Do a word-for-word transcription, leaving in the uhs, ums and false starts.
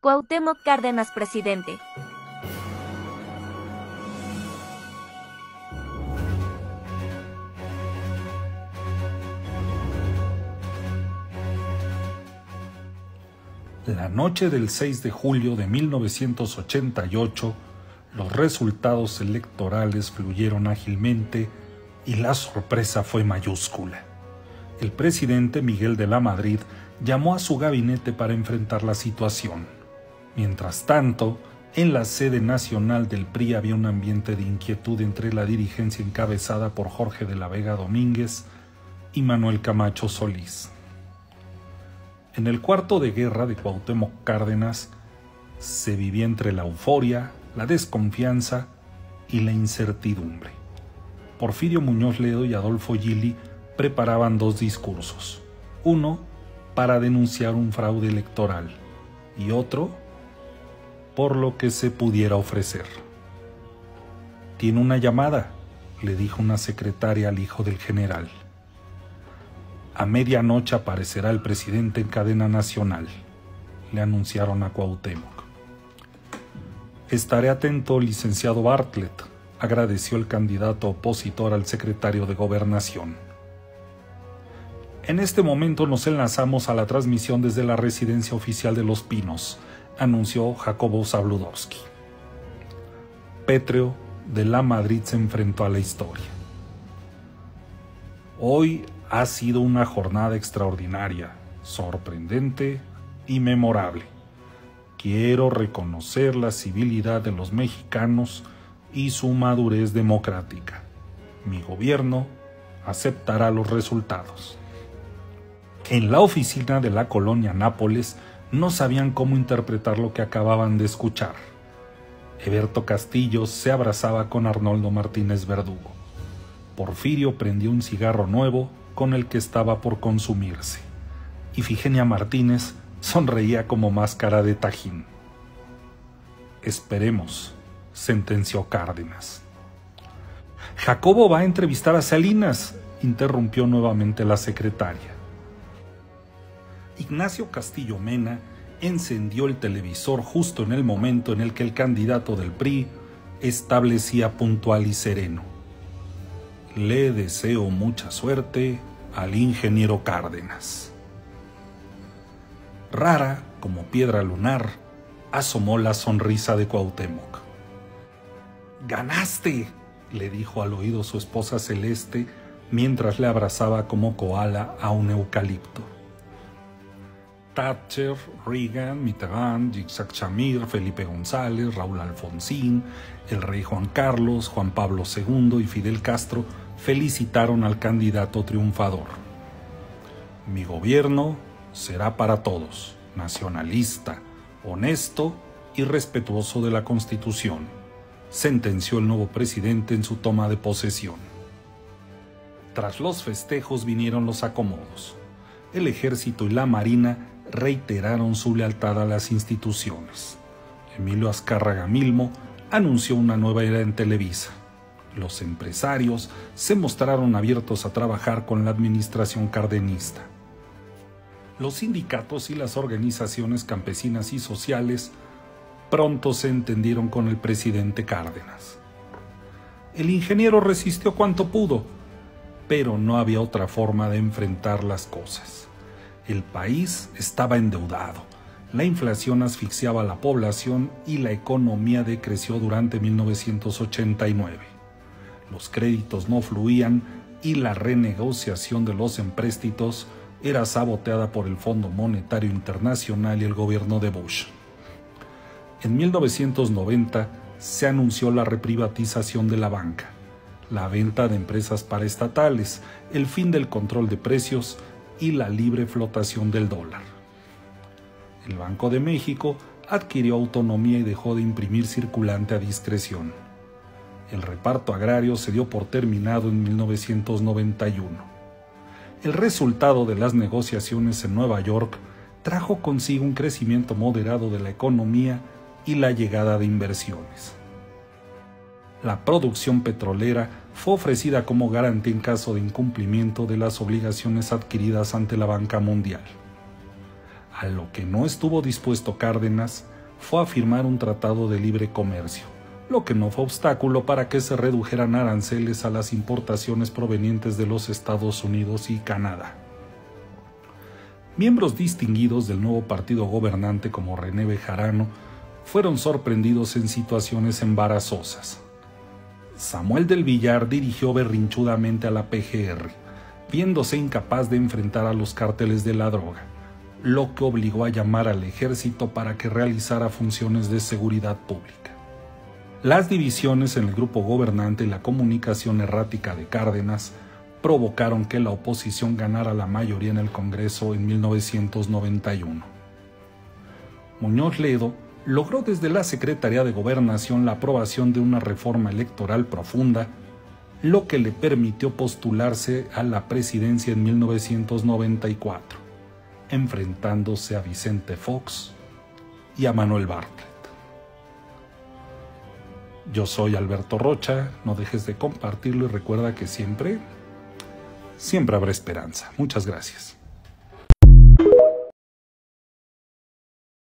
Cuauhtémoc Cárdenas, presidente. La noche del seis de julio de mil novecientos ochenta y ocho, los resultados electorales fluyeron ágilmente y la sorpresa fue mayúscula. El presidente Miguel de la Madrid llamó a su gabinete para enfrentar la situación. Mientras tanto, en la sede nacional del P R I había un ambiente de inquietud entre la dirigencia encabezada por Jorge de la Vega Domínguez y Manuel Camacho Solís. En el cuarto de guerra de Cuauhtémoc Cárdenas se vivía entre la euforia, la desconfianza y la incertidumbre. Porfirio Muñoz Ledo y Adolfo Gili preparaban dos discursos, uno para denunciar un fraude electoral y otro por lo que se pudiera ofrecer. «Tiene una llamada», le dijo una secretaria al hijo del general. «A medianoche aparecerá el presidente en cadena nacional», le anunciaron a Cuauhtémoc. «Estaré atento, licenciado Bartlett», agradeció el candidato opositor al secretario de Gobernación. «En este momento nos enlazamos a la transmisión desde la residencia oficial de Los Pinos», anunció Jacobo Zabludovsky. Pétreo de la Madrid se enfrentó a la historia. «Hoy ha sido una jornada extraordinaria, sorprendente y memorable. Quiero reconocer la civilidad de los mexicanos y su madurez democrática. Mi gobierno aceptará los resultados». En la oficina de la colonia Nápoles no sabían cómo interpretar lo que acababan de escuchar. Eberto Castillo se abrazaba con Arnoldo Martínez Verdugo. Porfirio prendió un cigarro nuevo con el que estaba por consumirse. Ifigenia Martínez sonreía como máscara de tajín. «Esperemos», sentenció Cárdenas. «Jacobo va a entrevistar a Salinas», interrumpió nuevamente la secretaria. Ignacio Castillo Mena encendió el televisor justo en el momento en el que el candidato del P R I establecía puntual y sereno: «Le deseo mucha suerte al ingeniero Cárdenas». Rara como piedra lunar asomó la sonrisa de Cuauhtémoc. «¡Ganaste!», le dijo al oído su esposa Celeste mientras le abrazaba como koala a un eucalipto. Thatcher, Reagan, Mitterrand, Yitzhak Shamir, Felipe González, Raúl Alfonsín, el rey Juan Carlos, Juan Pablo segundo y Fidel Castro felicitaron al candidato triunfador. «Mi gobierno será para todos, nacionalista, honesto y respetuoso de la Constitución», sentenció el nuevo presidente en su toma de posesión. Tras los festejos vinieron los acomodos. El ejército y la marina reiteraron su lealtad a las instituciones. Emilio Azcárraga Milmo anunció una nueva era en Televisa. Los empresarios se mostraron abiertos a trabajar con la administración cardenista. Los sindicatos y las organizaciones campesinas y sociales pronto se entendieron con el presidente Cárdenas. El ingeniero resistió cuanto pudo, pero no había otra forma de enfrentar las cosas. El país estaba endeudado, la inflación asfixiaba a la población y la economía decreció durante mil novecientos ochenta y nueve. Los créditos no fluían y la renegociación de los empréstitos era saboteada por el Fondo Monetario Internacional y el gobierno de Bush. En mil novecientos noventa se anunció la reprivatización de la banca, la venta de empresas paraestatales, el fin del control de precios y la libre flotación del dólar. El Banco de México adquirió autonomía y dejó de imprimir circulante a discreción. El reparto agrario se dio por terminado en mil novecientos noventa y uno. El resultado de las negociaciones en Nueva York trajo consigo un crecimiento moderado de la economía y la llegada de inversiones. La producción petrolera fue ofrecida como garantía en caso de incumplimiento de las obligaciones adquiridas ante la banca mundial. A lo que no estuvo dispuesto Cárdenas fue a firmar un tratado de libre comercio, lo que no fue obstáculo para que se redujeran aranceles a las importaciones provenientes de los Estados Unidos y Canadá. Miembros distinguidos del nuevo partido gobernante como René Bejarano fueron sorprendidos en situaciones embarazosas. Samuel del Villar dirigió berrinchudamente a la P G R, viéndose incapaz de enfrentar a los cárteles de la droga, lo que obligó a llamar al ejército para que realizara funciones de seguridad pública. Las divisiones en el grupo gobernante y la comunicación errática de Cárdenas provocaron que la oposición ganara la mayoría en el Congreso en mil novecientos noventa y uno. Muñoz Ledo logró desde la Secretaría de Gobernación la aprobación de una reforma electoral profunda, lo que le permitió postularse a la presidencia en mil novecientos noventa y cuatro, enfrentándose a Vicente Fox y a Manuel Bartlett. Yo soy Alberto Rocha, no dejes de compartirlo y recuerda que siempre, siempre habrá esperanza. Muchas gracias.